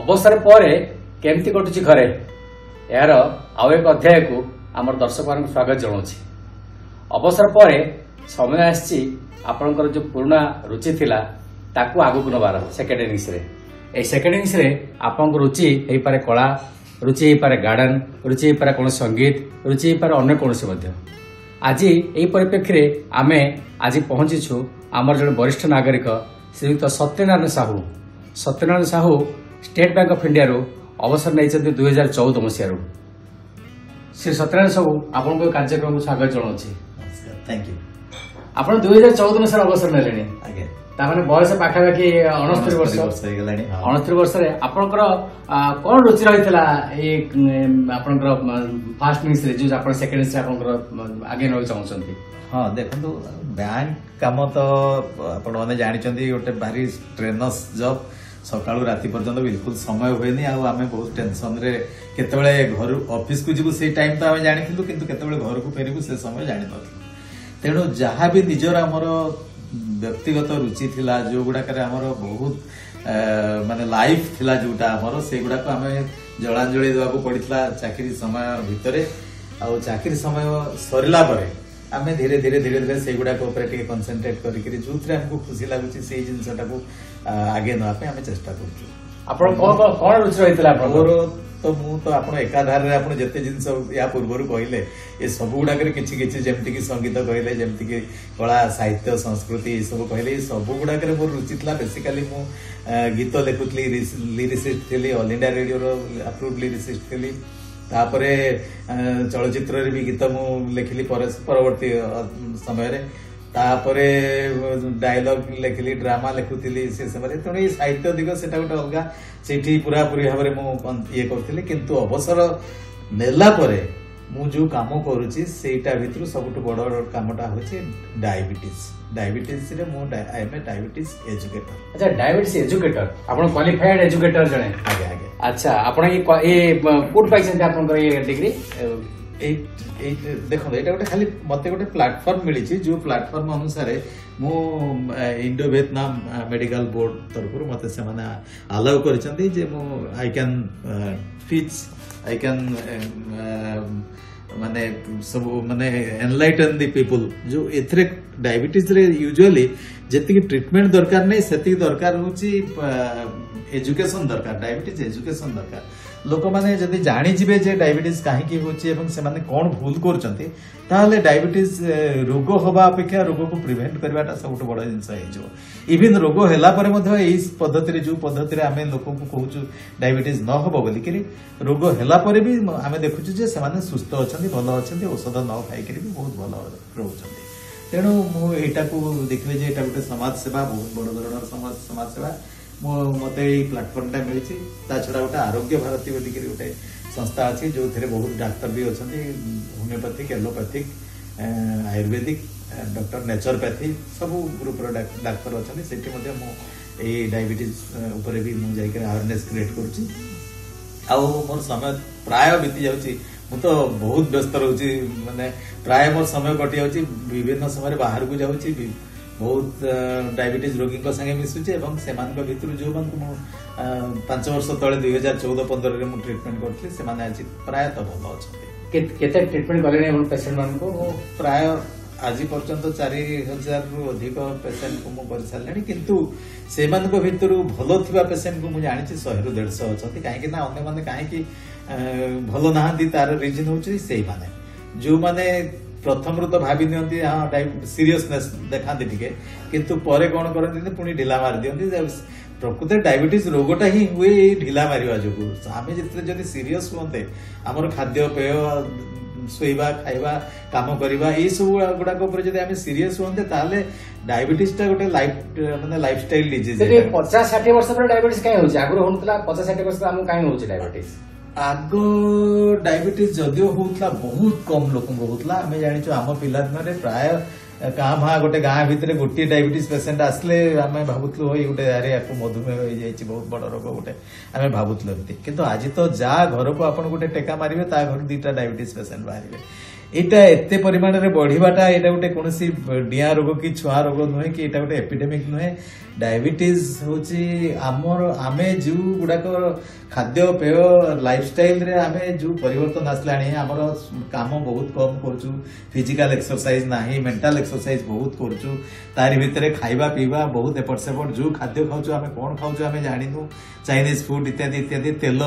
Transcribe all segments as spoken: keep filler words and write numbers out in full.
अवसर पर केमती कटुची घरे यार आउ एक अध्याय को आम दर्शक मान स्वागत जनाऊँ। अवसर पर समय आसी आपणकर जो पुराना रुचि थिला ताकू आगक नबार सेकेंड इनिंग्स रे ए सेकेंड इनिंग्स रे आपन रुचि हो पारे कला रुचि हो पारे गार्डन रुचि हो पारे कौन संगीत रुचि हो पारे अन्य कौन आज यही परिप्रेक्षी आमे आज पहुंचीछु आमर जड़े वरिष्ठ नागरिक श्रीयुक्त Satyanarayan Sahu Satyanarayan Sahu State Bank of India रू अवसर नहीं दुई हजार चौदह मसीह श्री सत्यनारायण साहू आपन कार्यक्रम को स्वागत जनाऊँ। Thank you. आप दुई हजार चौदह मसीह अवसर ने बयस पाखापाखि अणस्तरी वर्ष अणस्तरी वर्ष आपणकर कौन रुचि रही आपणकर फास्ट इनिंग्स जो आप सेकेंड इनिंग्स आपणकर आगे रही चाहते। हाँ देखो बैंक काम तो आपण मैंने जानते गोटे भारी स्ट्रेनस जॉब सकाळु राति पर्यंत बिल्कुल समय हुए आम बहुत टेंशन रे केतबेले घर ऑफिस को जीवु से टाइम तो आम जानी किंतु केतबेले घर को फेरबू से समय जानी नथिलु। तेणु जहाँ भी निजर आमर व्यक्तिगत रुचि थिला जो गुड़ाक बहुत माने लाइफ थिला जोटा आमर से गुड़ाक आम जलांजलि देवाक पड़ता चाकरी समय भितर आ चाकरी समय सरला परे आम धीरे धीरे धीरे धीरे से गुड़ाक कनसेंट्रेट करके जो हमको खुशी लगुच से जिनसा आगे नापे आम चेष्टा कर रुचि रही तो मु तो आप एकाधार जिते जिन या पूर्वर कहले ये सब गुड़ाक किसी किसी जमती की संगीत कहले जमती की कला साहित्य संस्कृति ये सब कहले ये सब गुड़ाक मोर रुचि था। बेसिकाली मु गीत लिखुली लिरिसिस्ट थी All India Radio approved lyricist थी तापरे चलचित्र भी गीत मु लिखिली परवर्ती समय तापरे डायलॉग लिखिली ड्रामा लिखुली से समय तेणु ये साहित्य दिग से गोटे अलग से पूरा पूरी भाव में ये करी किंतु अवसर नेला परे मु जो काम करुच्ची सेटा भितर सबुठ बड़ कामटा हूँ डायबिटीज डायबिटीज रे मु I am a diabetes educator. अच्छा डायबिटीज एजुकेटर आप क्वालिफाइड एजुकेटर जने आगे आगे अच्छा आपण ये कोड पाइछन आपन ये डिग्री देखो ये गोटे खाली मत गोटे प्लाटफर्म मिली जो प्लाटफर्म अनुसार मु इंडो वियतनाम मेडिकल बोर्ड तरफ मत से अलाउ कर I can teach I can माने सब माने एनलाइटन दी पीपल जो एथरे डायबिटीज रे यूजुअली जेतिकी ट्रीटमेंट दरकार नहीं सेतिकी दरकार होची एजुकेशन दरकार डायबिटीज एजुकेशन दरकार लोक मैंने जदि जानीजे जे डायबिटीज कहीं होने कौन भूल कर डायबिटीज रोग हवा अपेक्षा रोग को प्रिवेंट करवाटा सब बड़ जिन इवन रोग है पद्धति जो पद्धति आम लोक को कहूँ डायबिटीज न हम बोलिक रोग है भी आम देखुचे से सुस्थ अच्छा भल अच्छा औषध न खाई भी बहुत भल रोच तेणु मुझा देखिए जे गोटे समाज सेवा बहुत बड़ धरण समाज सेवा मत प्लाटफर्म मिली छड़ा गोटे आरोग्य भारती बोलिक गोटे संस्था अच्छी जो थे बहुत डाक्तर भी अच्छा homeopathic allopathic ayurvedic doctor naturopathy सब ग्रुपर डाक्तर अच्छा से डायबिटीज उपर भी मुझे अवेयरनेस क्रिएट कर मोर समय प्राय बीती जाऊँगी मु तो बहुत व्यस्त रोचे माने प्राय मोर समय कटि जाऊँगी विभिन्न समय बाहर को जाऊँगी बहुत डायबिटीज रोगी संगे मिसुचे से भितर जो पांच वर्ष तले दुई हजार चौदह पंद्रह में ट्रीटमेंट करते से आज प्राय तो भल अच्छा ट्रीटमेंट कले पेसेंट मान प्राय आज पर्यंत चार हजार रु अधिक पेसेंट को मुझे सारे किंतु से भितर भल थी पेसेंट को मुझे जानी शहे रु देढ़ अच्छा कहीं अन्य मैंने कहीं भल ना तार रिजन हूँ से मैंने जो मैंने प्रथम तो भावी दिखती हाँ सीरियसनेस देखा टे किंतु पर कौन करती पुणी ढिला मार दिखती प्रकृत डायबिटीज रोगटा ही हुए ढिला मारिया जो आम जिते सीरीयस हुए आमर खाद्य पेय शोवा खाइबा काम करवा ये सब गुड़ाक सीरीयस हुए डायबिटीज गोटे लाइफ माने लाइफस्टाइल डिजीज पचास षाठी वर्ष पर डायबिटीज कहीं होची आगु होनुतला पचास षाठी वर्ष आम कहीं होची डायबिटीज आग डायबिटीज जदियो होता बहुत कम लोक होता आम जानी आम पिला दिन प्राय गाँ भाँ गोटे गाँ भितर गोटे डायबिटीज पेसेंट आसले आम भावुलु हो गोटे अरे या मधुमेह हो जाए बहुत बड़ रोग गोटे आम भावुलु एमती किंतु आज तो जा घर को आप गोटे टेका मारे ता घर दुईटा डायबिटीज पेसेंट बाहर ଏଇଟା ଏତେ ପରିମାଣରେ ବଢିବାଟା ଏଇଟା ଗୋଟେ କୌଣସି ଡିଆଁ ରୋଗ କି ଛୁଆ ରୋଗ ନୁହେଁ କି ଏଇଟା ଗୋଟେ ଏପିଡେମିକ୍ ନୁହେଁ। ଡାଇବେଟିସ୍ ହଉଛି ଆମର ଆମେ ଯେଉଁ ଗୁଡାକ ଖାଦ୍ୟପେୟ ଲାଇଫଷ୍ଟାଇଲରେ ଆମେ ଯେଉଁ ପରିବର୍ତ୍ତନ ଆସିଲାଣି ଆମର କାମ ବହୁତ କମ୍ କରୁଛୁ, ଫିଜିକାଲ ଏକ୍ସରସାଇଜ ନାହିଁ, ମେଣ୍ଟାଲ ଏକ୍ସରସାଇଜ ବହୁତ କରୁଛୁ, ତାରି ଭିତରେ ଖାଇବା ପିଇବା ବହୁତ ଏପଟ ସେପଟ, ଯେଉଁ ଖାଦ୍ୟ ଖାଉଛୁ ଆମେ କ'ଣ ଖାଉଛୁ ଆମେ ଜାଣିନୁ, ଚାଇନିଜ ଫୁଡ ଇତ୍ୟାଦି ଇତ୍ୟାଦି, ତେଲ,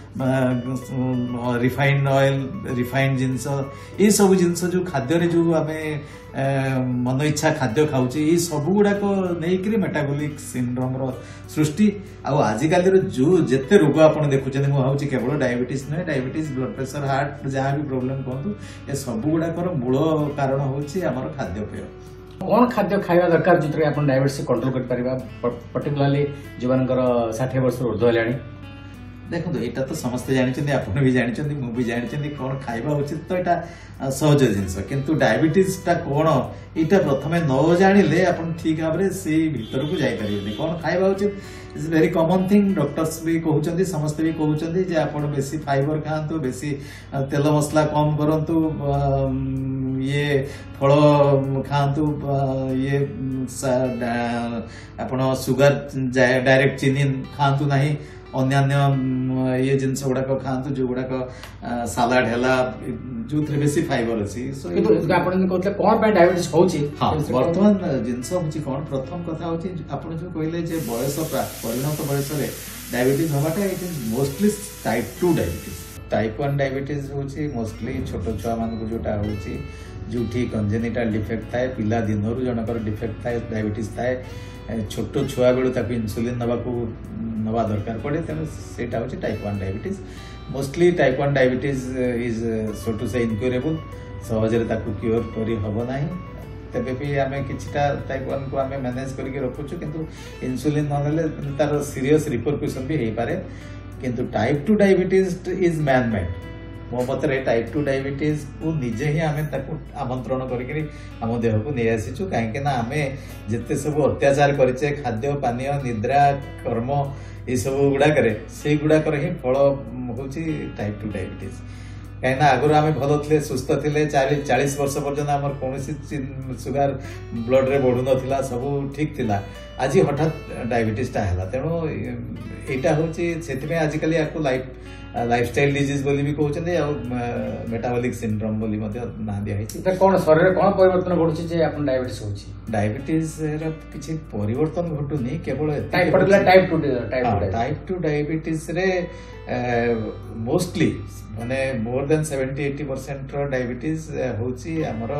ରିଫାଇଣ୍ଡ ଅଏଲ, ରିଫାଇଣ୍ଡ ଜିନିଷ, ଏଇ ସବୁ ଜିନିଷ ଯେଉଁ ଖାଦ୍ୟରେ ଯେଉଁ ଆମେ ମନ ଇଚ୍ଛା ଖାଦ୍ୟ ଖାଉଛି, ଏଇ ସବୁ ଗୁଡାକ ନେଇକରି ମେଟାବଲିକ ସିଣ୍ଡ୍ରୋମର ସୃଷ୍ଟି। ଆଉ ଆଜିକାଲିର ଯେଉଁ ଯେତେ ରୋଗ ଆପଣ ଦେଖୁଛନ୍ତି, ମୁଁ ଭାବୁଛି କେବଳ ଡାଇବେଟିସ୍ ନୁହେଁ, ଡାଇବେଟିସ୍, ବ୍ଲଡ ପ୍ରେସର, ହାର୍ଟ, ଯାହା ବି ପ୍ରୋବ୍ଲେମ କୁହନ୍ତୁ, ଏ ସବୁ ଗୁଡାକର ମୂଳ କାରଣ ହେଉଛି ଆମର ଖାଦ୍ୟପେୟ। କ'ଣ ଖାଦ୍ୟ ଖାଇବା ଦରକାର ଯେଉଁଥିରେ ଆପଣ ଡାଇବେଟିସ୍ କଣ୍ଟ୍ରୋଲ କରିପାରିବା, ପର୍ଟିକୁଲାରଲି ଯେଉଁମାନଙ୍କର ଷାଠିଏ ବର୍ଷରୁ ଉର୍ଦ୍ଧ୍ୱ ହେଲାଣି? ଦେଖନ୍ତୁ, ଏଇଟା ତ ସମସ୍ତେ ଜାଣିଛନ୍ତି, ଆପଣ ବି ଜାଣିଛନ୍ତି, ମୁଁ ବି ଜାଣିଛନ୍ତି କ'ଣ ଖାଇବା ଉଚିତ, ତ ଏଇଟା ସହଜ ଜିନିଷ। କିନ୍ତୁ ଡାଇବେଟିସ୍ଟା କ'ଣ ଏଇଟା ପ୍ରଥମେ ନ ଜାଣିଲେ ଆପଣ ଠିକ ଭାବରେ ସେଇ ଭିତରକୁ ଯାଇପାରିବେନି। କ'ଣ ଖାଇବା ଉଚିତ it's very common thing, doctors ବି କହୁଛନ୍ତି, ସମସ୍ତେ ବି କହୁଛନ୍ତି ଯେ ଆପଣ ବେଶୀ ଫାଇବର ଖାଆନ୍ତୁ, ବେଶୀ ତେଲ ମସଲା କମ କରନ୍ତୁ, ଇଏ ଫଳ ଖାଆନ୍ତୁ, ଇଏ ଆପଣ ସୁଗାର ଡାଇରେକ୍ଟ ଚିନି ଖାଆନ୍ତୁ ନାହିଁ, ଅନ୍ୟାନ୍ୟ ଇଏ ଜିନିଷ ଗୁଡାକ ଖାଆନ୍ତୁ ଯୋଉଗୁଡାକ ସାଲାଡ ହେଲା ଯୋଉଥିରେ ବେଶୀ ଫାଇବର ଅଛି। ଆପଣ କହୁଥିଲେ କ'ଣ ପାଇଁ ଡାଇବେଟିସ୍ ହଉଛି? ହଁ, ବର୍ତ୍ତମାନ ଜିନିଷ ହଉଛି କ'ଣ, ପ୍ରଥମ କଥା ହଉଛି ଆପଣ ଯୋଉ କହିଲେ ଯେ ବୟସ ପରିଣତ ବୟସରେ ଡାଇବେଟିସ୍ ହବାଟା it is mostly type two diabetes. Type one diabetes ହଉଛି ମୋଷ୍ଟଲି ଛୋଟ ଛୁଆ ମାନଙ୍କୁ ଯୋଉଟା ହଉଛି, ଯୋଉଠି କଞ୍ଜେନିଟାଲ ଡିଫେକ୍ଟ ଥାଏ, ପିଲା ଦିନରୁ ଜଣଙ୍କର ଡିଫେକ୍ଟ ଥାଏ, ଡାଇବେଟିସ୍ ଥାଏ, ଛୋଟ ଛୁଆ ବେଳୁ ତାକୁ ଇନ୍ସୁଲିନ ନେବାକୁ ନେବା ଦରକାର ପଡେ, ତେଣୁ ସେଇଟା ହଉଛି type one diabetes. Mostly type one diabetes is so to say incurable, ସହଜରେ ତାକୁ କ୍ୟୁର କରି ହବ ନାହିଁ। ତେବେ ବି ଆମେ କିଛିଟା ଟାଇପ୍ ୱାନ୍ କୁ ଆମେ ମ୍ୟାନେଜ କରିକି ରଖୁଛୁ, କିନ୍ତୁ ଇନ୍ସୁଲିନ ନ ନେଲେ ତାର ସିରିୟସ୍ ରିପରକ୍ୟୁସନ ବି ହେଇପାରେ। କିନ୍ତୁ type two diabetes is man made. ମୋ ମତରେ ଟାଇପ୍ ଟୁ ଡାଇବେଟିସ୍ କୁ ନିଜେ ହିଁ ଆମେ ତାକୁ ଆମନ୍ତ୍ରଣ କରିକି ଆମ ଦେହକୁ ନେଇ ଆସିଛୁ, କାହିଁକି ନା ଆମେ ଯେତେ ସବୁ ଅତ୍ୟାଚାର କରିଛେ ଖାଦ୍ୟ ପାନୀୟ ନିଦ୍ରା କର୍ମ ଏସବୁ ଗୁଡାକରେ, ସେଇ ଗୁଡାକର ହିଁ ଫଳ ହଉଛି ଟାଇପ୍ ଟୁ ଡାଇବେଟିସ୍। କାହିଁକିନା ଆଗରୁ ଆମେ ଭଲ ଥିଲେ, ସୁସ୍ଥ ଥିଲେ, ଚାଳିଶ ବର୍ଷ ପର୍ଯ୍ୟନ୍ତ ଆମର କୌଣସି ସୁଗାର ବ୍ଲଡରେ ବଢୁନଥିଲା, ସବୁ ଠିକ ଥିଲା, ଆଜି ହଠାତ୍ ଡାଇବେଟିସ୍ଟା ହେଲା। ତେଣୁ ଏଇଟା ହଉଛି, ସେଥିପାଇଁ ଆଜିକାଲି ୟାକୁ ଲାଇଫ ଲାଇଫଷ୍ଟାଇଲ ଡିଜିଜ ବୋଲି ବି କହୁଛନ୍ତି, ଆଉ ମେଟାବଲିକ ସିଣ୍ଡ୍ରୋମ ବୋଲି ମଧ୍ୟ ନାଁ ଦିଆହେଇଛି। କ'ଣ ଶରୀରରେ କ'ଣ ପରିବର୍ତ୍ତନ ଘଟୁଛି ଯେ ଆପଣ ଡାଇବେଟିସ୍ ହଉଛି? ଡାଇବେଟିସ୍ ର କିଛି ପରିବର୍ତ୍ତନ ଘଟୁନି, କେବଳ ଟାଇପ୍ ଟୁ ଡାଇବେଟିସ୍ ରେ ମୋଷ୍ଟଲି ମାନେ ମୋର ଦେନ୍ ସେଭେଣ୍ଟି ଏଇଟି ପରସେଣ୍ଟ ର ଡାଇବେଟିସ୍ ହଉଛି ଆମର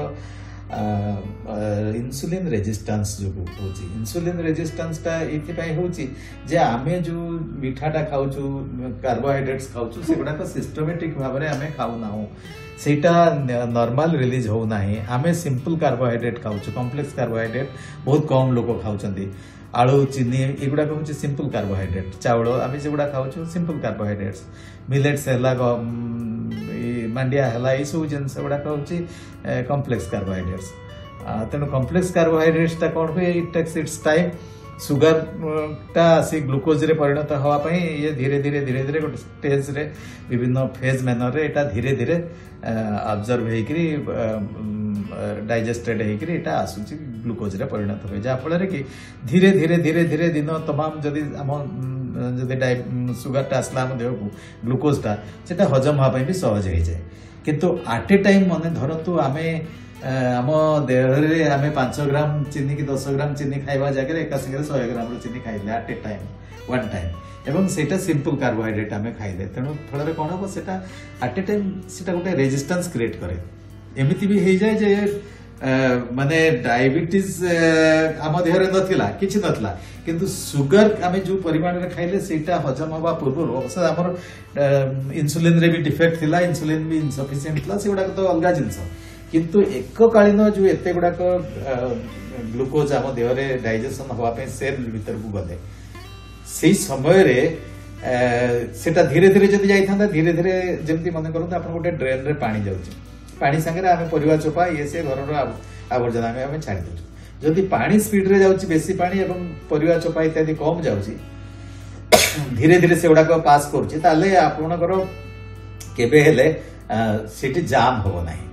ଇନ୍ସୁଲିନ ରେଜିଷ୍ଟାନ୍ସ ଯୋଗୁଁ ହଉଛି। ଇନ୍ସୁଲିନ ରେଜିଷ୍ଟାନ୍ସ ଟା ଏଇଥିପାଇଁ ହଉଛି ଯେ ଆମେ ଯୋଉ ମିଠାଟା ଖାଉଛୁ, କାର୍ବୋହାଇଡ୍ରେଟ୍ସ ଖାଉଛୁ, ସେଗୁଡାକ ସିଷ୍ଟମେଟିକ ଭାବରେ ଆମେ ଖାଉନାହୁଁ, ସେଇଟା ନର୍ମାଲ ରିଲିଜ ହଉନାହିଁ। ଆମେ ସିମ୍ପଲ କାର୍ବୋହାଇଡ୍ରେଟ୍ ଖାଉଛୁ, କମ୍ପ୍ଲେକ୍ସ କାର୍ବୋହାଇଡ୍ରେଟ୍ ବହୁତ କମ ଲୋକ ଖାଉଛନ୍ତି। ଆଳୁ, ଚିନି ଏଗୁଡାକ ହଉଛି ସିମ୍ପଲ କାର୍ବୋହାଇଡ୍ରେଟ୍, ଚାଉଳ ଆମେ ଯେଗୁଡା ଖାଉଛୁ ସିମ୍ପଲ କାର୍ବୋହାଇଡ୍ରେଟ୍ସ, ମିଲେଟ୍ସ ହେଲା, ମାଣ୍ଡିଆ ହେଲା, ଏଇସବୁ ଜିନିଷ ଗୁଡାକ ହଉଛି କମ୍ପ୍ଲେକ୍ସ କାର୍ବୋହାଇଡ୍ରେଟ୍ସ। ତେଣୁ କମ୍ପ୍ଲେକ୍ସ କାର୍ବୋହାଇଡ୍ରେଟ୍ସଟା କ'ଣ ହୁଏ, ଇଟ୍ ଟେକ୍ସ ଇଟ୍ସ ଟାଇମ୍, ସୁଗାରଟା ଆସି ଗ୍ଲୁକୋଜରେ ପରିଣତ ହେବା ପାଇଁ ଇଏ ଧୀରେ ଧୀରେ ଧୀରେ ଧୀରେ ଗୋଟେ ଷ୍ଟେଜରେ ବିଭିନ୍ନ ଫେଜ୍ ମ୍ୟାନରରେ ଏଇଟା ଧୀରେ ଧୀରେ ଅବଜର୍ଭ ହେଇକିରି ଡାଇଜେଷ୍ଟେଡ୍ ହେଇକିରି ଏଇଟା ଆସୁଛି, ଗ୍ଲୁକୋଜରେ ପରିଣତ ହୁଏ, ଯାହାଫଳରେ କି ଧୀରେ ଧୀରେ ଧୀରେ ଧୀରେ ଦିନ ତମାମ ଯଦି ଆମ ଯଦି ସୁଗାରଟା ଆସିଲା ଆମ ଦେହକୁ, ଗ୍ଲୁକୋଜଟା ସେଟା ହଜମ ହେବା ପାଇଁ ବି ସହଜ ହେଇଯାଏ। କିନ୍ତୁ ଆଟ୍ ଏ ଟାଇମ୍ ମନେ ଧରନ୍ତୁ ଆମେ ଆମ ଦେହରେ ଆମେ ପାଞ୍ଚ ଗ୍ରାମ ଚିନି କି ଦଶ ଗ୍ରାମ ଚିନି ଖାଇବା ଜାଗାରେ ଏକା ସାଙ୍ଗରେ ଶହେ ଗ୍ରାମର ଚିନି ଖାଇଲେ at a time one time, ଏବଂ ସେଇଟା ସିମ୍ପଲ କାର୍ବୋହାଇଡ୍ରେଟ୍ ଆମେ ଖାଇଲେ, ତେଣୁ ଫଳରେ କ'ଣ ହବ, ସେଟା ଆଟ୍ ଏ ଟାଇମ୍ ସେଟା ଗୋଟେ ରେଜିଷ୍ଟାନ୍ସ କ୍ରିଏଟ୍ କରେ। ଏମିତି ବି ହେଇଯାଏ ଯେ ମାନେ ଡାଇବେଟିସ୍ ଆମ ଦେହରେ ନଥିଲା, କିଛି ନଥିଲା, କିନ୍ତୁ ସୁଗାର ଆମେ ଯୋଉ ପରିମାଣରେ ଖାଇଲେ ସେଇଟା ହଜମ ହବା ପୂର୍ବରୁ ଅବଶ୍ୟ ଆମର ଇନ୍ସୁଲିନରେ ବି ଡିଫେକ୍ଟ ଥିଲା, ଇନ୍ସୁଲିନ ବି ଇନସଫିସିଏଣ୍ଟ ଥିଲା, ସେଗୁଡାକ ତ ଅଲଗା ଜିନିଷ। କିନ୍ତୁ ଏକକାଳୀନ ଯୋଉ ଏତେ ଗୁଡାକ ଗ୍ଲୁକୋଜ ଆମ ଦେହରେ ଡାଇଜେସନ ହବା ପାଇଁ ସେଲ୍ ଭିତରକୁ ଗଲେ, ସେଇ ସମୟରେ ସେଟା ଧୀରେ ଧୀରେ ଯଦି ଯାଇଥାନ୍ତା, ଧୀରେ ଧୀରେ ଯେମିତି ମନେ କରନ୍ତୁ ଆପଣ ଗୋଟେ ଡ୍ରେନରେ ପାଣି ଯାଉଛି, ପାଣି ସାଙ୍ଗରେ ଆମେ ପରିବା ଚୋପା ଇଏ ସେ ଘରର ଆବର୍ଜନା ଆମେ ଆମେ ଛାଡି ଦଉଛୁ। ଯଦି ପାଣି ସ୍ପିଡରେ ଯାଉଛି, ବେଶୀ ପାଣି ଏବଂ ପରିବା ଚୋପା ଇତ୍ୟାଦି କମ ଯାଉଛି, ଧୀରେ ଧୀରେ ସେଗୁଡାକ ପାସ୍ କରୁଛି, ତାହେଲେ ଆପଣଙ୍କର କେବେ ହେଲେ ସେଠି ଜାମ୍ ହବ ନାହିଁ।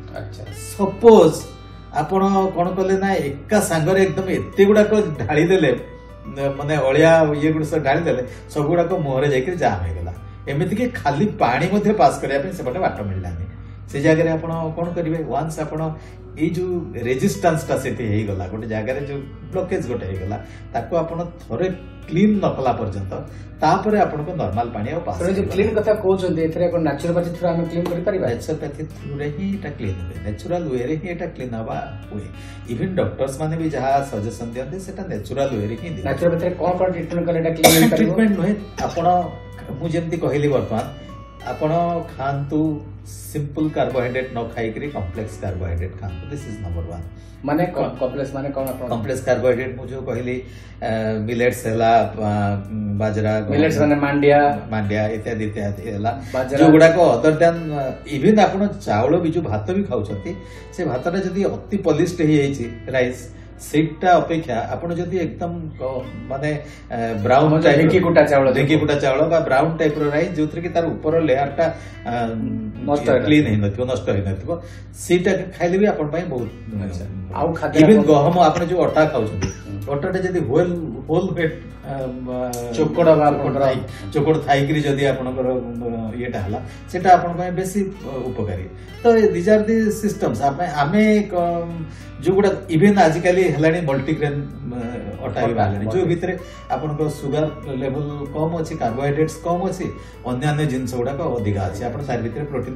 अच्छा सपोज आपण कौन कले ना एका सांगरे एकदम एते गुड़ाक ढाली देले माने अलिया ये गुड़ सब ढाली देले सब गुड़ाक मुहरे जाकर जाम हो गला एमती कि खाली पानी मध्य पास करने से बाट मिललानी से जगह आप कौन करेंगे वन्स आपण ये जो रेजिस्टेंस टा से गला गोटे जगह जो ब्लॉकेज गोटे गला ताको आपण थोड़े क्लीन न कला पर्यंत तापर आपण को नॉर्मल पानी और पास जो क्लीन कथा कहउछन्ते एथरे को नेचुरोपैथी थ्रू हम क्लीन करि परिबा नेचुरोपैथी थ्रू रे ही एटा क्लीन होवे नेचुरल वे रे ही एटा क्लीन हवा हुए इवन डॉक्टर्स माने भी जहा सजेशन दियन्ते सेटा नेचुरल वे रे ही दियन्ते नेचुरोपैथी कोन कोन ट्रीटमेंट कले एटा क्लीन करिवो ट्रीटमेंट नहे आपण मु जेंति कहली वर्तमान आपण खांतु सिंपल कार्बोहाइड्रेट न खाई करी कॉम्प्लेक्स कार्बोहाइड्रेट खांतु दिस इज नंबर वन माने कॉम्प्लेक्स माने कोन आपण कॉम्प्लेक्स कार्बोहाइड्रेट मु जो कहली मिलेट्स हला बाजरा मिलेट्स माने मांडिया मांडिया इत्यादि इत्यादि हला बाजरा जो गुडा को अदर देन इवन आपण चावल भी जो भात भी खाउछथि से भातटा जदी अति पॉलिश्ड हे जाईछि राइस सेटा अपेक्षा आपण जदी एकदम माने ब्राउन टाइप ढेकी कुटा चावल ढेकी कुटा चावल बा ब्राउन टाइप रो राइस जोथरे कि तार ऊपर लेयर टा नष्ट क्लीन हे नथिबो नष्ट हे नथिबो सेटा खाइले भी आपण पई बहुत आउ खाद्य इवन गहम आपण जो अटा खाउछथि अटाटा जदी होल होल वेट चोकड़ा बा चोकड़ थाई करी जदी आपनकर येटा हला सेटा आपण पई बेसी उपकारी तो दीज आर दी सिस्टम्स आमे जो गुडा इवन आजिकली हेलानी मल्टीग्रेन अटा भी बाहर जो भितरे आपनको सुगर लेवल कम अच्छी कार्बोहाइड्रेट्स कम अच्छी अन्य जिनस गुड़ाक अधिक अच्छी आप तार भितर प्रोटीन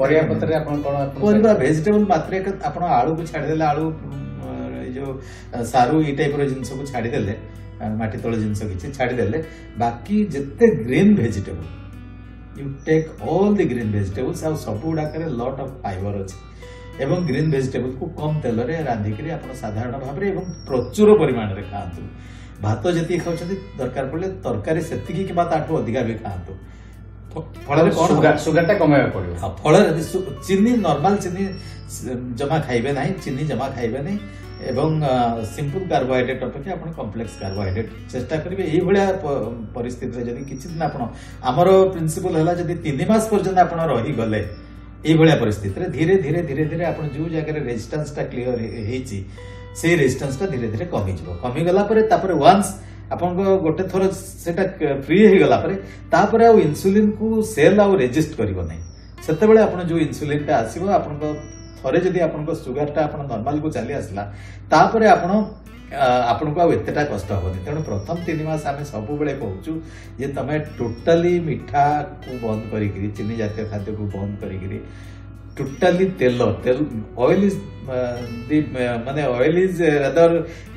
प्रोटीन भेजिटेबल मात्रे आप आलू को छाड़देले आलू जो सारू ये टाइप जिनस को छाड़देले माटी तल जिनस किसी छाड़देले बाकी जिते green vegetable you take all the green vegetables आ सब गुड़ाक लॉट ऑफ फाइबर अच्छी एवं ग्रीन भेजिटेबल को कम तेल रे रांधिकी आप साधारण भाव में प्रचुर परिमाण रे खातु भात जी खाऊँ दरकार पड़े तरकारी से ताठू अधिका भी खातु फल सुगर कमाया पड़ो फल चीनी नॉर्मल चीनी जमा खाइबे ना चीनी जमा खाइबे नहीं एवं सिंपल कार्बोहाइड्रेट अपेक्षा आप कॉम्प्लेक्स कार्बोहाइड्रेट चेष्टा करेंगे यही भाया परिस्थिति जब किसी दिन आप आमर प्रिंसिपल है जब तीन मास पर्यंत आप रही गले ये परिस्थिति धीरे धीरे धीरे धीरे आप जो जगह रेजिस्टेंस टा क्लियर होती से रेजिस्टेंस टा धीरे धीरे कमी कमी गला पर वन्स आपन गोटे थर से फ्री हो गला तापर आ इंसुलिन को सेल आउ रेजिस्ट करिवो नै सेते बेले आपन जो इंसुलिन टा आसीबो आपन थरे जदी आपन सुगर टा आपन नॉर्मल को चली आसला तापर आपन आपन को एतेटा कष्ट होनी तेणु प्रथम तीन मास आम सब बेले कहूँ जे तमे टोटाली मीठा को बंद करी चीनी जातीय खाद्य को बंद करी टोटाली तेल तेल ऑयल इज माने oil is rather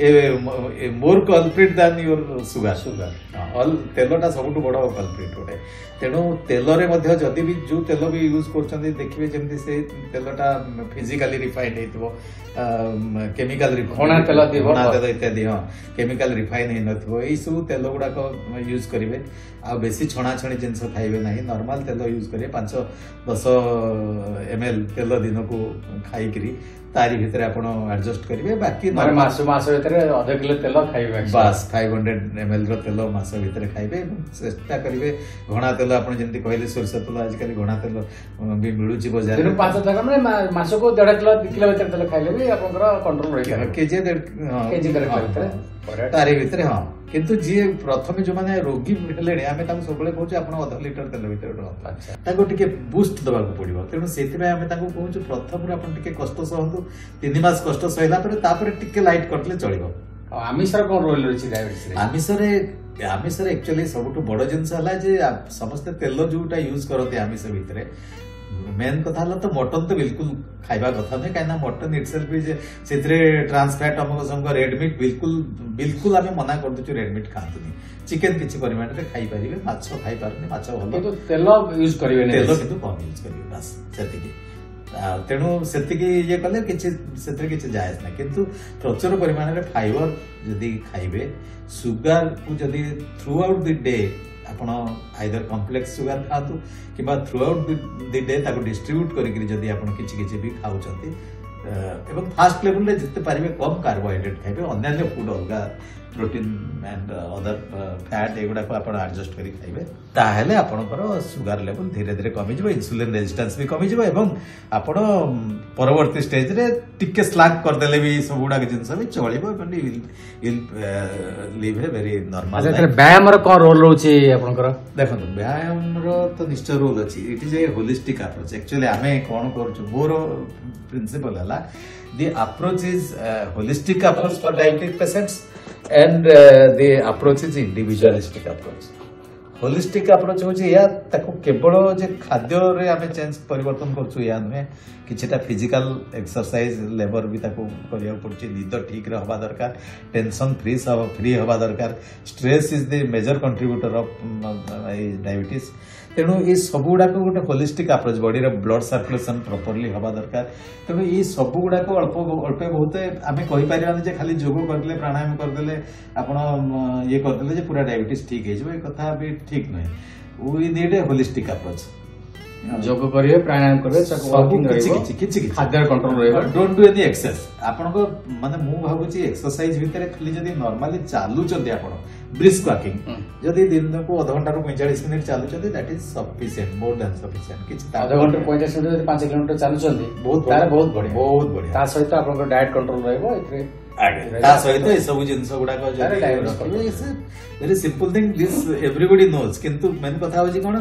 more culprit than your sugar sugar all तेलटा सबुठ बड़ कल्प्रिट गोटे तेणु तेल रे जदि भी जो तेल भी यूज कर देखिए जमी से तेलटा फिजिकाली रिफाइंड हो केमिकल घना तेल घना तेल इत्यादि हाँ केमिकल रिफाइन हो यही सब तेल गुड़ाक यूज करेंगे आ बेसी छणा छणी जिन खाइबे ना नॉर्मल तेल यूज करेंगे पांच दस एम एल तेल दिन को खाई तारी भितर आपण एडजस्ट करेंगे बाकी मास मास भितर आधा किलो तेल खाइबे बस फाइव हंड्रेड एम एल तेल मास भितर खाइबे चेष्टा करेंगे घना तेल आप जमी कहले सोरष तेल आजिकल घना तेल भी मिलूची बजार पांच हजार मैंने मास को डेढ़ किलो दु किलो भितर तेल खाइले भी आपनकर कंट्रोल रही केजी केजी तारी भितर हाँ किंतु जी प्रथम जो माने रोगी हेले आमे ताको सबले कहूँ आप अध लिटर तेल भितर ताको टिके बूस्ट दबाक पड़ो तेणु से आम कहूँ प्रथम आप कष्ट सहतु तीन मास कष्ट सहला टिके लाइट कटले चलो आमिषर कौन रोल रही डायबिटीज आमिषरे आमिषरे एक्चुअली सबुठ बड़ जिनस है समस्ते तेल जोटा यूज करते आमिष भितर मेन कथा तो मटन तो बिल्कुल खाइबा कथा नहीं कहीं मटन इटसेल्फ भी से ट्रांसफैट अमुक समक रेड मीट बिल्कुल बिल्कुल आम मना कर दूँ रेड मीट खातुनी चिकेन किसी परिमाण में खाई पारे माछ खाई पारे माछ भल तेल यूज करेंगे तेल किंतु कम यूज करेंगे बस से तेणु से ये कले किसी जायज ना किंतु प्रचुर परिमाण में फाइबर जदि खाइबे सुगर को जदि थ्रू आउट द डे आपण आइदर कॉम्प्लेक्स सुगर खातु कि थ्रू आउट द डे ताको डिस्ट्रीब्यूट करी जदि आपण किछि किछि भी खाउछंती एवं फास्ट लेवल रे जिते पारिबे कम कार्बोहाइड्रेट खाइबे अन्य फूड अलगा प्रोटीन एंड अदर फैट एगुड़ा को आपण एडजस्ट करी खाइबे ताहेले आपणकर सुगर लेवल धीरे धीरे कमी जिवो इंसुलिन रेजिस्टेंस भी कमी जिवो एवं आपण परवर्ती स्टेज रे टिके स्लैक कर देले भी सब गुडा के जिंस भी चलिबो and will live a very normal अच्छा व्यायाम रो कोन रोल रहउची आपनकर देखो व्यायाम रो तो निश्चय रोल अछि it is a holistic approach actually आमे कोन करछु मोर प्रिंसिपल हला the approach is uh, holistic approach for diabetic patients and uh, the approach is individualistic approach holistic approach होची या ताको केवल जे खाद्य रे आमे चेंज परिवर्तन करछु या नुहे किछटा फिजिकल एक्सरसाइज लेबर भी ताको करिया पड़छि निद ठीक रे हवा दरकार टेंशन फ्री सब फ्री हवा दरकार stress is the major contributor of diabetes तेणु ये सब गुड़ा गोटे होलिस्टिक अप्रोच बॉडी रे ब्लड सर्कुलेशन प्रॉपर्ली हवा दरकार तेणु ये सब गुड़ा अल्प अल्प बहुत आम कहि परिबानी जे खाली योग करले प्राणायाम करदेले आपण ये करदेले जे पूरा डायबिटीज ठीक हे जे कथा भी ठीक नहीं we need a holistic approach योग करिवे प्राणायाम करिवे वर्किंग रहइबो किछि खाद्य कंट्रोल रहइबो डोंट डू एनी एक्सेस आपण को माने मु भाबुची एक्सरसाइज भितरे खाली जदी नॉर्मली चालू चंदी आपण ब्रिस्क वॉकिंग जदी दिन को आधा घंटा रो पैंतालीस मिनिट चालू चंदी that is sufficient more than sufficient किछि आधा घंटा पैंतालीस मिनिट जदी पाँच किलोमीटर चालू चंदी बहुत तार बहुत बढ़िया बहुत बढ़िया ता सहित आपण डाइट कंट्रोल रहइबो इतरे ता सहित ए सब जिंस गुडा को very simple thing this everybody knows किंतु मेन कथा होजी कोन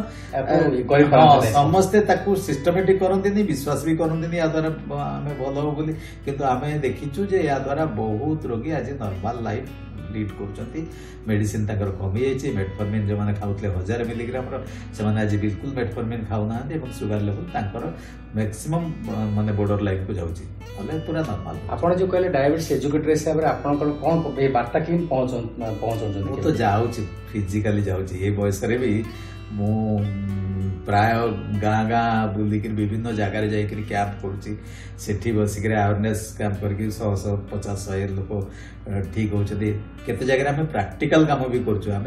समस्ते ताकू सिस्टमैटिक करंतिनी विश्वास भी करंतिनी या द्वारा हमें भलो हो बोली किंतु हमें देखिचु जे या द्वारा बहुत रोगी आज नॉर्मल लाइफ लीड करछंती मेडिसिन ताकर कमी जाइछि मेटफॉर्मिन जो माने खाउतले हजार मिलीग्राम रो से माने आज बिल्कुल मेटफॉर्मिन खाउ ना एवं सुगर लेवल ताकर मैक्सिमम माने बॉर्डर लाइन को जाउछि हले पूरा नॉर्मल आपण जो कहले डायबिटीज एजुकेटर हिसाब रे आपण कोन ए वार्ता किन पहुंच पहुंचौछन मु तो जाउछि फिजिकली जाउछि ए बयस रे भी मु प्राय गाँ गाँ बुलिक विभिन्न जगार जाकर कैंप करुच्ची सेठी बसिक अवेयरनेस कैंप करके शह शह पचास शहे लोक ठीक होती केते जगह आम प्रैक्टिकल काम भी करें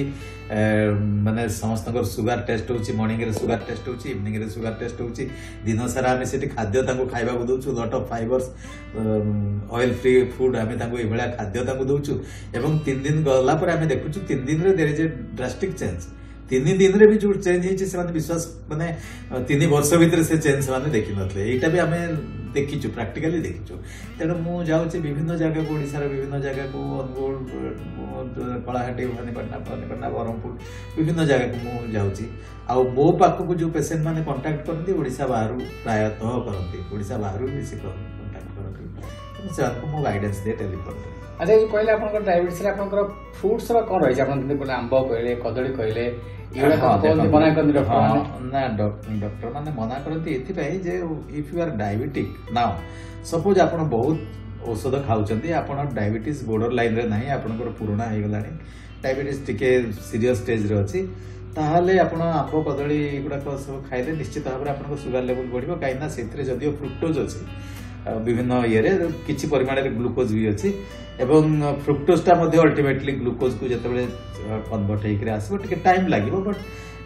माने समस्त सुगर टेस्ट होची मॉर्निंग रे सुगर टेस्ट होची इवनिंग रे सुगर टेस्ट होची दिन सारा आम से खाद्य खाइबा को दउछु lot of fibres oil free food आम ये खाद्य दउछु एवं तीन दिन गला पर आम देखुछु तीन दिन रे there is a drastic change तीन दिन रे भी जो चेंज होती से विश्वास माने तीन वर्ष भीतर से चेंज से देखी नथिले एटा भी आम देखीचु प्रैक्टिकली देखीचु तेणु मु जाऊँ विभिन्न जगह को ओडिशार विभिन्न जगह को अनुगुल कलाहाटी भवानीपाटना भवानीपाटना बरहमपुर विभिन्न जगह को मु जाऊँगी आ मो पाखक जो पेसेंट मैंने कंटाक्ट करती ओडिशा बाहर प्रायतः करती ओडिशा बाहर भी से कंटाक्ट करती से मु गाइडेंस दे टेलीफोन अच्छा ये कहले आपन डायबिटीज रे आपन फ्रूट्स रो कोन रहि आपन जने बोले आंबा कहले कदली कहले इडा कोन मना करन डॉक्टर ना डॉक्टर माने मना करती एथि पई जे if you are diabetic now suppose आपन बहुत औषध खाउचंदी आपन डायबिटीज बॉर्डर लाइन रे नाही आपनकर पुराना हे गलानी डायबिटीज टिके सीरियस स्टेज रे अछि ताहले आपण आंबा कदली गुडा को सब खाइले निश्चित भाबरे आपन सुगर लेवल बढ़िबो काइना सेथरे जदियो फ्रुक्टोज अछि विभिन्न ये किछि परिमाण रे ग्लूकोज भी अछि एवं फ्रुक्टोज टा मध्ये अल्टीमेटली ग्लूकोज को जतबे कन्वर्ट हेकरे आसबो टिके टाइम लागिबो बट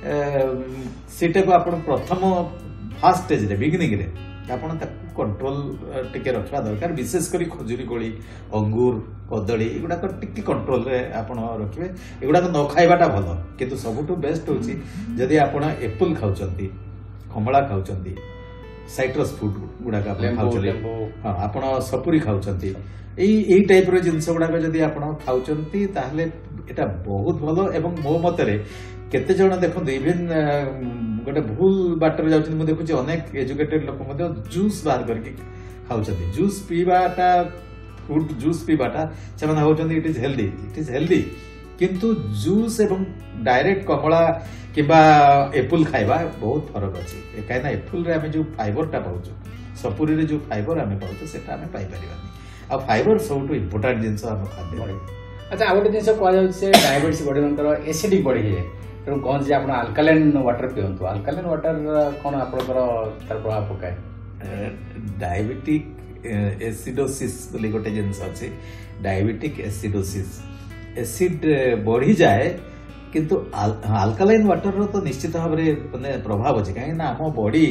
सेटा को आपण प्रथम फर्स्ट स्टेज रे बिगिनिंग रे आपण ताकू कंट्रोल टिके रखा दरकार विशेष करी खजुरी कोली अंगूर कदली एगुडा को टिके कंट्रोल रे आपण रखिबे एगुडा को न खाइबाटा भलो किंतु सबटु बेस्ट होची जदी आपण एप्पल खाउचंती कमला खाउचंती साइट्रस फूड गुडा हाँ आप सपुरी खाऊंती यही टाइप जिनस गुड़ाक जदि आप खाऊंती ताहले एटा बहुत भलो एवं मो मतरे केते जण देखो इवेन गोटे भूल बाटर जाउछन मु देखुची अनेक एजुकेटेड लोक मध्ये जूस बाहर करके खाऊंती जूस पीबाटा फ्रूट जूस पीबाटा से माने होउछन it is healthy it is healthy किंतु जूस एवं डायरेक्ट कमला किबा एप्पल खाइबा बहुत फरक अछि काइना एप्पल रे हमें जो फाइबर टा पाउछु सपुरी रे जो फाइबर हमें पाउछु सेटा हमें पाई परिबानी आ फाइबर सबटु इंपोर्टेंट जिंस हम खाद्य अच्छा आ गोटे जिंस कहै जाउछ से डायबिटीज बॉडी नंतर एसिडिक बॉडी हे तेणु कौन जे आपण अल्कालाइन वाटर पियंतु अल्कालाइन वाटर कोन आपनकर तार प्रभाव पकाय डायबिटिक एसिडोसिस बोली गोटे जिंस अछि डायबिटिक एसिडोसिस एसिड बढ़ी जाए किंतु अल्कालाइन वाटर रो तो निश्चित भाव में प्रभाव अच्छे कहीं आम body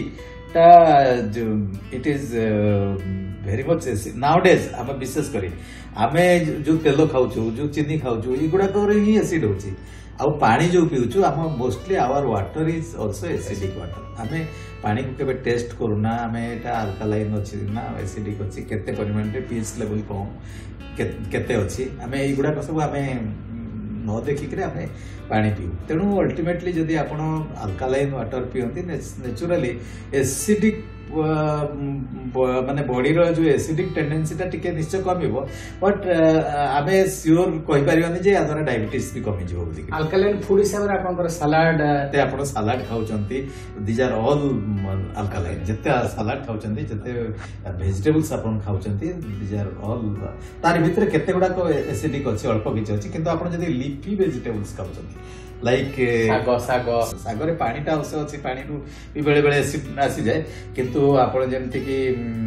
it is very much nowadays आम विशेष करी आमे जो तेल खाऊ जो चीनी खाऊ युगुड़ाक ही एसिड होची आउ पानी जो पीऊचु आम mostly our water is also acidic water आमे पानी को केबे टेस्ट करूना आमे एटा अल्कालाइन अछि ना एसिडिक अछि केते परिमाण रे पीएच लेवल कम केते अछि आमे एगुडा सब आमे न देखिक आमे पानी पीऊ तेणु अल्टिमेटली जदि आपण अल्कालाइन वाटर पियंती नेचुरली एसिडिक माने बॉडी रो जो एसिडिक टेंडेंसी टा टिके निश्चय कमिबो बट आमे श्योर कहि परिबानी जे आदरा डायबिटीज भी कमी जिवो बोली अल्कालाइन फूड हिसाब रे आपनकर सलाड ते आपण सलाड खाउचंती दीज आर ऑल अल्कालाइन जते सलाड खाउचंती जते वेजिटेबल्स आपण खाउचंती दीज आर ऑल तार भितर केते गुडा को एसिडिक अछि अल्प किछ अछि किंतु आपण जदि लीफी वेजिटेबल्स खाउचंती लाइक साग साग सागरे पानी टा अंश अछि पानी रु भी बेले बेले एसिड आसी जाए किंतु आपण जेमति कि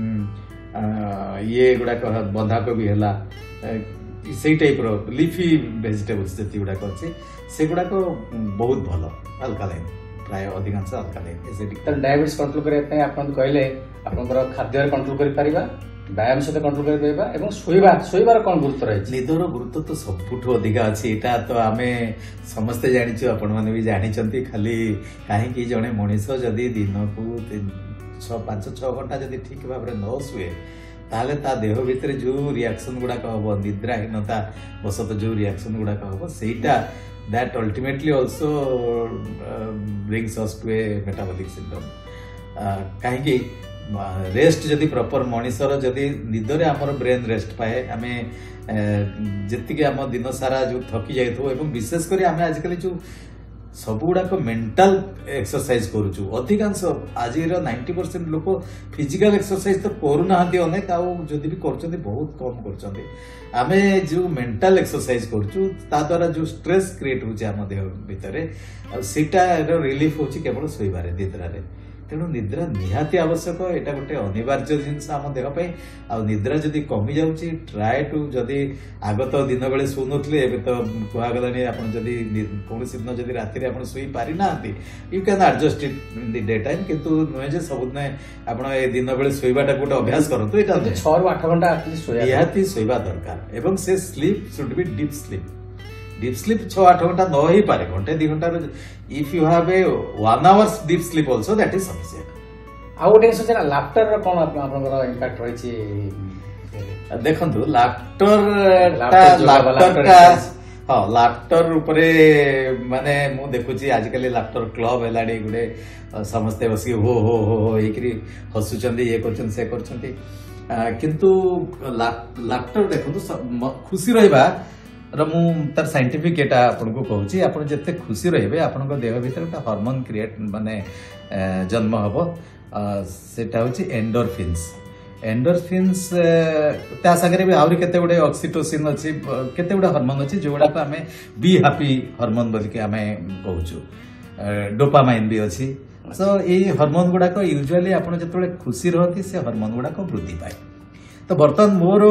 ये गुडा कह बंधा को भी हला सेई टाइप रो लीफी वेजिटेबल्स जति गुडा अछि से गुडा को बहुत भलो अल्कालाइन प्राय अधिकांश अल्कालाइन एसिडिक त डायबिटीज कंट्रोल करे पय आपण कहले आपनकर खाद्य रे कंट्रोल करि परिबा व्यायाम सहित कंट्रोल कर पाइबा एवं शोइबा शोइबार कोन गुरुत्व रही निदर गुरुत्व तो सबुठु अधिका अछि एटा तो आमे समस्ते जानिछु आपण माने भी जानिचंती खाली काहे कि जणे मनीष जदी दिन को छह पाँच छह घंटा जदी ठीक भाबरे न सुए ताले ता देह भितर जो रिएक्शन गुडा कहबो निद्राहीनता बसत जो रिएक्शन गुडा कहबो सेटा that ultimately also brings us to a metabolic syndrome काहे कि रेस्ट जदि प्रॉपर मनीषर जदि निदरे हमर ब्रेन रेस्ट पाए आमे जति आम दिन सारा जो थकी जाइथो एवं विशेष करी आमे आजकल जो सब गुड़ाक मेंटल एक्सरसाइज करूचु अधिकांश आज नाइंटी परसेंट लोक फिजिकल एक्सरसाइज तो करूना अनेक आदि भी कर बहुत कम कर आमे जो मेंटल एक्सरसाइज करूचु ता द्वारा जो स्ट्रेस क्रिएट होची आम देह भितर सेटा रिलीफ होची केवल सोइबारे निद्रारे तेणु निद्रा निहाती आवश्यक एटा गोटे अनिवार्य जिनस आम देह पे आ निद्रा जदि कमी जाउची ट्राई टू जदि आगत दिन बेले सुनुथले एबे तो कुआगलानी आपण जदि कोनोसी दिन जदि राति रे आपण सोई पारि नांती you can adjust it in the day time किंतु नय जे सबुदिन आपण ए दिन बेले सोइबाटा गोटे अभ्यास करंतु एटा छह रु आठ घंटा एटलीस्ट सोया निहाती सोइबा दरकार एवं से sleep should be deep sleep deep sleep छह आठ घंटा न ही पारे घंटे दि घंटा if you have a one hours deep sleep also that is sufficient आ गोटे सोचना लाफ्टर कोन आपनकर इंपैक्ट रही छी देखंतु लाफ्टर लाफ्टर का हां लाफ्टर ऊपर माने मु देखुची आजकल लाफ्टर क्लब हेलाडी गुडे समस्त बसी हो हो हो हो एकरी हसुचंदी ये करचन से करचंती किंतु लाफ्टर देखंतु खुशी रहबा र मु तार साइंटिफिक एटा आपन को कहूची आपन जते खुशी रहबे आपन को देह भीतर एक हार्मोन क्रिएट माने जन्म हबो सेटा होची एंडोर्फिन्स एंडोर्फिन्स ता संगे भी आउरी केते गुडे ऑक्सीटोसिन अछि केते गुडे हार्मोन अछि जोडा को हमें बी हैप्पी हार्मोन बोल के हमें कहूचु डोपामाइन भी अछि सो ए हार्मोन गुडा को यूजुअली आपन जतले खुशी रहती से हार्मोन गुडा को वृद्धि पाए तो बर्तमान more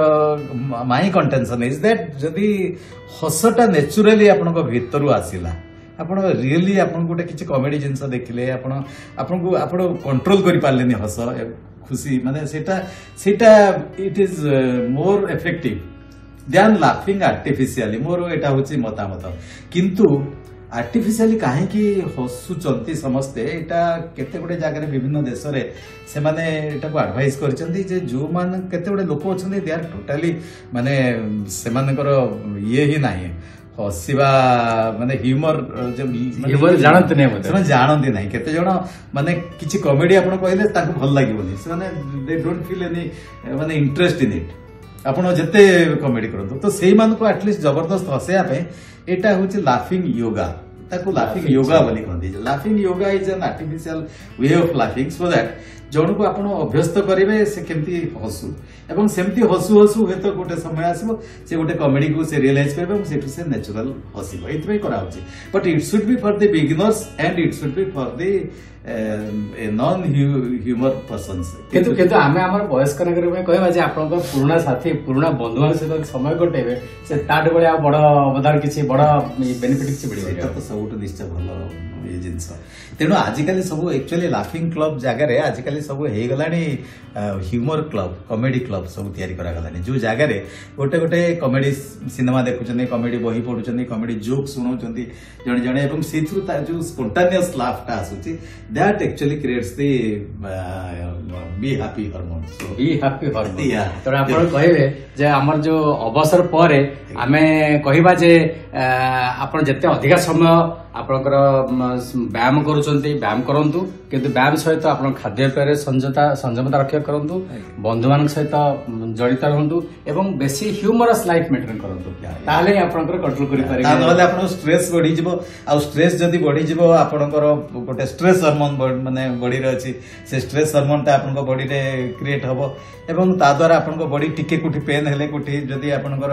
my contention is that जदि हसटा नेचुराली आपण भीतर आसला आपण रियली आपण गोटे किसी कॉमेडी जिनस देखिले आपण आपण को आपण कंट्रोल करि पारलेनी हस खुशी माने सेटा सेटा it is more effective than laughing artificially मोर एटा होची मतामत किंतु आर्टिफिशियली काहे कि हसुचंती समस्ते एटा केते गुडे जागा रे विभिन्न देश रे से माने एटा को एडवाइस करचंती जे जो मान केते गुडे लोक अछंती दे आर टोटली माने से मानकर ये ही नाही हसिबा माने ह्यूमर जे ह्यूमर जानत नै मते से जानत नै केते जण माने किछि कॉमेडी आपण कहले ताको भल लागि बोली से माने दे डोंट फील एनी माने इंटरेस्ट इन इट आपण जते कॉमेडी करतो तो सेही मान को एटलीस्ट जबरदस्त हसिया पे एटा होची लाफिंग योगा ताको लाफिंग योगा बोली कहंदी laughing yoga is an artificial way of laughing so that जण को आपण अभ्यस्त करिवे से केमती हसु एवं सेमती हसु हसु हे तो गोटे समय आसीबो से गोटे कॉमेडी को से रियलाइज करबे एवं सेटु से नेचुरल हसिबो एतबे करा होची but it should be for the beginners and it should be for the non humour person କିନ୍ତୁ କିନ୍ତୁ ଆମେ ଆମର ବୟସ୍କ ନାଗରିକ ପାଇଁ କହିବା ଯେ ଆପଣଙ୍କ ପୁରୁଣା ସାଥୀ ପୁରୁଣା ବନ୍ଧୁମାନଙ୍କ ସହିତ ସମୟ କଟେଇବେ ସେ ତାଠୁ ଭଳି ଆଉ ବଡ ଅବଦାନ କିଛି ବଡ ବେନିଫିଟ କିଛି ମିଳିବ ସେଇଟା ତ ସବୁଠୁ ନିଶ୍ଚୟ ଭଲ ଇଏ ଜିନିଷ। ତେଣୁ ଆଜିକାଲି ସବୁ ଆକ୍ଚୁଆଲି ଲାଫିଂ କ୍ଲବ ଜାଗାରେ ଆଜିକାଲି ସବୁ ହେଇଗଲାଣି ହ୍ୟୁମର କ୍ଲବ କମେଡି କ୍ଲବ ସବୁ ତିଆରି କରାଗଲାଣି ଯୋଉ ଜାଗାରେ ଗୋଟେ ଗୋଟେ କମେଡି ସିନେମା ଦେଖୁଛନ୍ତି କମେଡି ବହି ପଢୁଛନ୍ତି କମେଡି ଜୋକ୍ ଶୁଣୁଛନ୍ତି ଜଣେ ଜଣେ ଏବଂ ସେଇଥିରୁ ତାର ଯୋଉ ସ୍ପୋଣ୍ଟାନିୟସ୍ ଲାଫ୍ଟା ଆସୁଛି ଦ୍ୟାଟ୍ ଆକ୍ଚୁଆଲି କ୍ରିଏଟ୍ସ ଦି ବି ହାପି ହରମୋନ୍ ବି ହାପି ହରମୋନ୍। ତେଣୁ ଆପଣ କହିବେ ଯେ ଆମର ଯୋଉ ଅବସର ପରେ ଆମେ କହିବା ଯେ ଆପଣ ଯେତେ ଅଧିକା ସମୟ ଆପଣଙ୍କର ବ୍ୟାୟାମ କରୁଛନ୍ତି ବ୍ୟାୟାମ କରନ୍ତୁ କିନ୍ତୁ ବ୍ୟାୟାମ ସହିତ ଆପଣ ଖାଦ୍ୟପେୟରେ ସଂଯମତା ସଂଯମତା ରକ୍ଷା କରନ୍ତୁ ବନ୍ଧୁମାନଙ୍କ ସହିତ ଜଡ଼ିତ ରୁହନ୍ତୁ ଏବଂ ବେଶୀ ହ୍ୟୁମରସ୍ ଲାଇଫ ମେଣ୍ଟେନ୍ କରନ୍ତୁ ତାହେଲେ ଆପଣଙ୍କର କଣ୍ଟ୍ରୋଲ କରିପାରିବେ ନହେଲେ ଆପଣଙ୍କ ଷ୍ଟ୍ରେସ୍ ବଢିଯିବ ଆଉ ଷ୍ଟ୍ରେସ୍ ଯଦି ବଢିଯିବ ଆପଣଙ୍କର ଗୋଟେ ଷ୍ଟ୍ରେସ୍ ହରମୋନ୍ ମାନେ ବଡିରେ ଅଛି ସେ ଷ୍ଟ୍ରେସ୍ ହରମୋନ୍ଟା ଆପଣଙ୍କ ବଡିରେ କ୍ରିଏଟ୍ ହବ ଏବଂ ତା ଦ୍ୱାରା ଆପଣଙ୍କ ବଡି ଟିକେ କୋଉଠି ପେନ୍ ହେଲେ କୋଉଠି ଯଦି ଆପଣଙ୍କର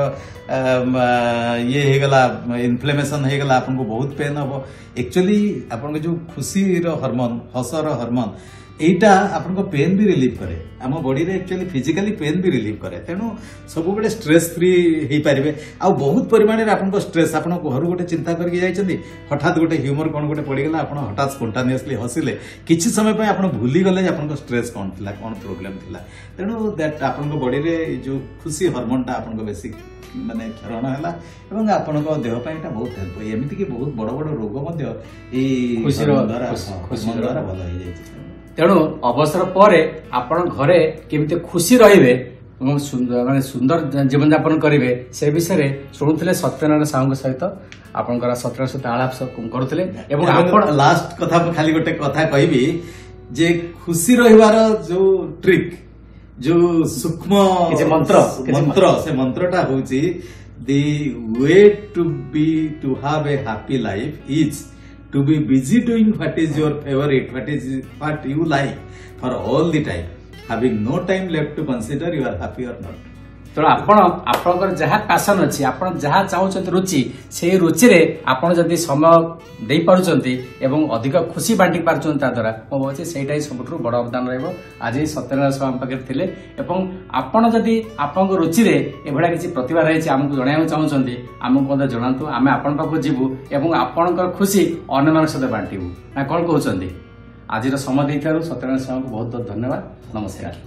ଇଏ ହେଇଗଲା ଇନଫ୍ଲେମେସନ ହେଇଗଲା ଆପଣଙ୍କୁ ବହୁତ ପେନ୍ ହବ एक्चुअली आपन जो खुशी हरमोन हसर हरमोन एटा आपन पेन भी रिलीव करे आम बॉडी रे एक्चुअली फिजिकली पेन भी रिलीव करे तेणु सब बड़े स्ट्रेस फ्री हो पारे आ बहुत परिमाण रे आपन स्ट्रेस आपन घर गोटे चिंता करके जाइछन्ती हठात गोटे ह्यूमर कोन गोटे पड़ीगला आपन हठात स्पोंटानियसली हसिले किछि समय पे आपन भूली गले आपन स्ट्रेस कोन थिला कोन प्रॉब्लम थिला तेणु दैट आपन बॉडी रे जो खुशी हार्मोनटा आपन बेसिक माने क्षरण हैला एवं आपन देह पे एटा बहुत हेल्प एमिति कि बहुत बड़ बड़ रोग मध्य ए खुशी द्वारा खुशी द्वारा भल हो जाय तेणु अवसर पर आपण घरे केमिति खुशी रहिबे ଏବଂ ମାନେ ସୁନ୍ଦର ଜୀବନ ଯାପନ କରିବେ ସେ ବିଷୟରେ ଶୁଣୁଥିଲେ ସତ୍ୟନାରାୟଣ ସାହୁଙ୍କ ସହିତ ଆପଣଙ୍କର ସତ୍ୟନାରାୟଣ ସହିତ ଆଳାପ କରୁଥିଲେ ଏବଂ ଆପଣ ଲାଷ୍ଟ କଥା ଖାଲି ଗୋଟେ କଥା କହିବି ଯେ ଖୁସି ରହିବାର ଯୋଉ ଟ୍ରିକ୍ ଯୋଉ ସୂକ୍ଷ୍ମ ମନ୍ତ୍ର ମନ୍ତ୍ର ସେ ମନ୍ତ୍ରଟା ହଉଛି the way to be to have a happy life is to be busy doing what is your favorite, what is what you like for all the time, having no time left to consider you are happy or not. ତେଣୁ ଆପଣ ଆପଣଙ୍କର ଯାହା passion ଅଛି ଆପଣ ଯାହା ଚାହୁଁଛନ୍ତି ରୁଚି ସେଇ ରୁଚିରେ ଆପଣ ଯଦି ସମୟ ଦେଇପାରୁଛନ୍ତି ଏବଂ ଅଧିକ ଖୁସି ବାଣ୍ଟି ପାରୁଛନ୍ତି ତା ଦ୍ୱାରା ମୁଁ ଭାବୁଛି ସେଇଟା ହିଁ ସବୁଠାରୁ ବଡ଼ ଅବଦାନ ରହିବ। ଆଜି ସତ୍ୟନାରାୟଣ ସାହୁ ଆମ ପାଖରେ ଥିଲେ ଏବଂ ଆପଣ ଯଦି ଆପଣଙ୍କ ରୁଚିରେ ଏଭଳିଆ କିଛି ପ୍ରତିଭା ରହିଛି ଆମକୁ ଜଣାଇବାକୁ ଚାହୁଁଛନ୍ତି ଆମକୁ ମଧ୍ୟ ଜଣାନ୍ତୁ ଆମେ ଆପଣଙ୍କ ପାଖକୁ ଯିବୁ ଏବଂ ଆପଣଙ୍କର ଖୁସି ଅନ୍ୟମାନଙ୍କ ସହିତ ବାଣ୍ଟିବୁ ନା କ'ଣ କହୁଛନ୍ତି? ଆଜିର ସମୟ ଦେଇଥିବାରୁ ସତ୍ୟନାରାୟଣ ସାହୁଙ୍କୁ ବହୁତ ବହୁତ ଧନ୍ୟବାଦ। ନମସ୍କାର।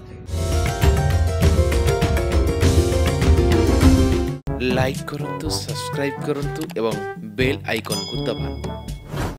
लाइक करंतु सब्सक्राइब करंतु एवं बेल आइकन को दबाନ୍ତୁ।